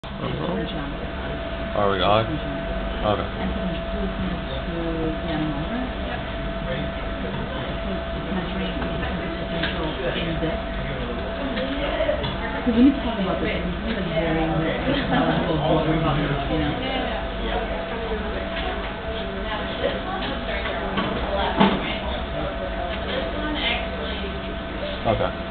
Are we on? Okay. Because when you talk about this, it's like very knowledgeable of what we're talking about, you know? Okay.